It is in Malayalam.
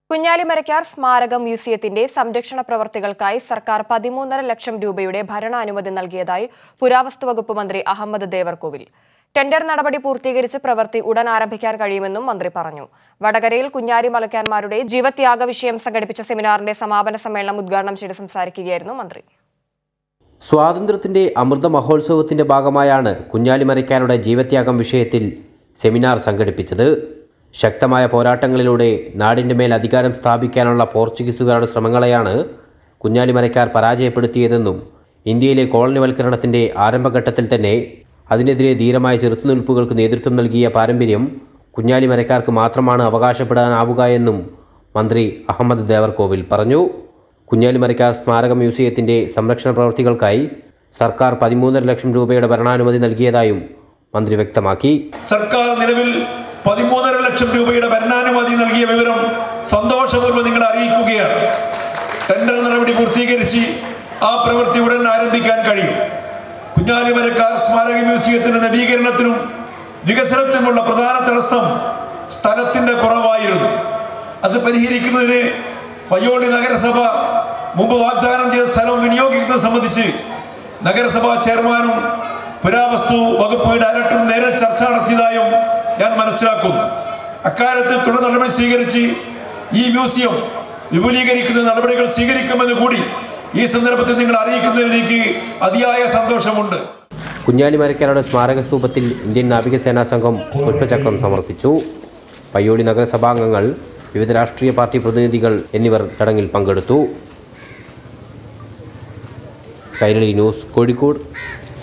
Kunjali Marakkar Smaragam Museumത്തിന്റെ സംരക്ഷണ പ്രവർത്തികൾക്കായി സർക്കാർ 13.5 ലക്ഷം രൂപയുടെ ഭരണാനുമതി നൽകിയതായി പുരാവസ്തു വകുപ്പ് മന്ത്രി അഹമ്മദ് ദേവർകോവിൽ. ടെൻഡർ നടപടി പൂർത്തീകരിച്ച് പ്രവൃത്തി ഉടൻ ആരംഭിക്കാൻ കഴിയുമെന്നും മന്ത്രി പറഞ്ഞു. വടകരയിൽ കുഞ്ഞാലി മലക്കാന്മാരുടെ ജീവത്യാഗ വിഷയം സംഘടിപ്പിച്ച സെമിനാറിന്റെ സമാപന സമ്മേളനം ഉദ്ഘാടനം ചെയ്ത് സംസാരിക്കുകയായിരുന്നു മന്ത്രി. സ്വാതന്ത്ര്യത്തിന്റെ അമൃത മഹോത്സവത്തിന്റെ ഭാഗമായാണ് കുഞ്ഞാലി മരക്കാരുടെ ജീവത്യാഗം വിഷയത്തിൽ സെമിനാർ സംഘടിപ്പിച്ചത്. ശക്തമായ പോരാട്ടങ്ങളിലൂടെ നാടിന്റെ മേൽ അധികാരം സ്ഥാപിക്കാനുള്ള പോർച്ചുഗീസുകാരുടെ ശ്രമങ്ങളെയാണ് കുഞ്ഞാലി മരക്കാർ പരാജയപ്പെടുത്തിയതെന്നും ഇന്ത്യയിലെ കോളനിവൽക്കരണത്തിന്റെ ആരംഭഘട്ടത്തിൽ തന്നെ അതിനെതിരെ ധീരമായ ചെറുത്തുനിൽപ്പുകൾക്ക് നേതൃത്വം നൽകിയ പാരമ്പര്യം കുഞ്ഞാലി മരക്കാർക്ക് മാത്രമാണ് അവകാശപ്പെടാനാവുക എന്നും മന്ത്രി അഹമ്മദ് ദേവർകോവിൽ പറഞ്ഞു. കുഞ്ഞാലി മരക്കാർ സ്മാരക മ്യൂസിയത്തിന്റെ സംരക്ഷണ പ്രവൃത്തികൾക്കായി സർക്കാർ 13.5 ലക്ഷം രൂപയുടെ ഭരണാനുമതി നൽകിയതായും മന്ത്രി വ്യക്തമാക്കി. സർക്കാർ നിലവിൽ 13.5 ലക്ഷം രൂപയുടെ ഭരണാനുമതി നൽകിയ വിവരം സന്തോഷപൂർവ്വം നിങ്ങളെ അറിയിക്കുകയാണ്. ടെൻഡർ നടപടി പൂർത്തീകരിച്ച് ആ പ്രവൃത്തി ഉടൻ ആരംഭിക്കാൻ കഴിയും. കുഞ്ഞാലി മരക്കാർ സ്മാരക മ്യൂസിയത്തിന്റെ നവീകരണത്തിനും വികസനത്തിനുമുള്ള പ്രധാന തടസ്സം സ്ഥലത്തിന്റെ കുറവായിരുന്നു. അത് പരിഹരിക്കുന്നതിന് പയ്യോളി നഗരസഭ മുമ്പ് വാഗ്ദാനം ചെയ്ത സ്ഥലം വിനിയോഗിക്കുന്നത് സംബന്ധിച്ച് നഗരസഭാ ചെയർമാനും പുരാവസ്തു വകുപ്പ് ഡയറക്ടറും നേരിൽ ചർച്ച നടത്തിയതായും ഞാൻ മനസ്സിലാക്കുന്നു. അക്കാര്യത്തിൽ തുടർ നടപടി സ്വീകരിച്ച് ഈ മ്യൂസിയം വിപുലീകരിക്കുന്ന നടപടികൾ സ്വീകരിക്കുമെന്ന് കൂടി ഈ സന്ദർഭത്തിൽ നിങ്ങൾ അറിയിക്കുന്നതിൽ എനിക്ക് അതിയായ സന്തോഷമുണ്ട്. കുഞ്ഞാലി മരക്കാരുടെ സ്മാരക സ്തൂപത്തിൽ ഇന്ത്യൻ നാവികസേനാ സംഘം പുഷ്പചക്രം സമർപ്പിച്ചു. പയ്യോളി നഗരസഭാംഗങ്ങൾ, വിവിധ രാഷ്ട്രീയ പാർട്ടി പ്രതിനിധികൾ എന്നിവർ ചടങ്ങിൽ പങ്കെടുത്തു. കൈരളി ന്യൂസ്, കോഴിക്കോട്.